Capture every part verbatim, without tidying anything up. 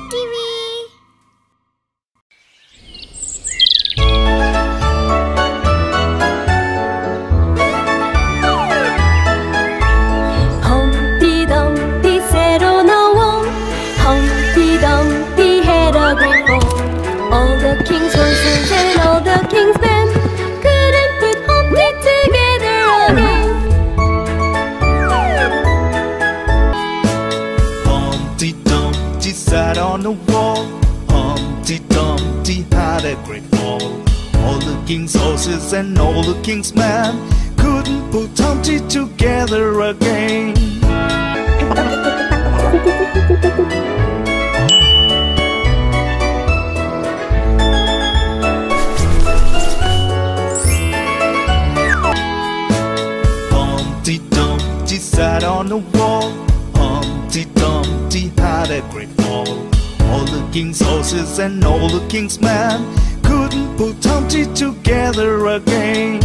T V. Humpty Dumpty sat on a wall. Humpty Dumpty had a great fall. All the king's horses and all the king's men couldn't put Humpty together again. Humpty Dumpty sat on the wall. Humpty Dumpty had a great fall. All the king's horses and all the king's men couldn't put Humpty together again. Humpty Dumpty sat on the wall. Humpty Dumpty had a great fall. All the king's horses and all the king's men couldn't put Humpty together again.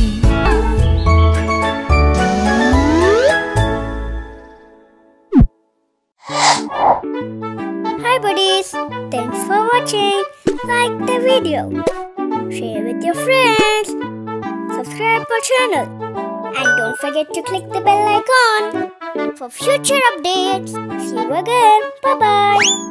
Hi buddies, thanks for watching. Like the video, share with your friends, subscribe our channel, and don't forget to click the bell icon for future updates. See you again. Bye bye.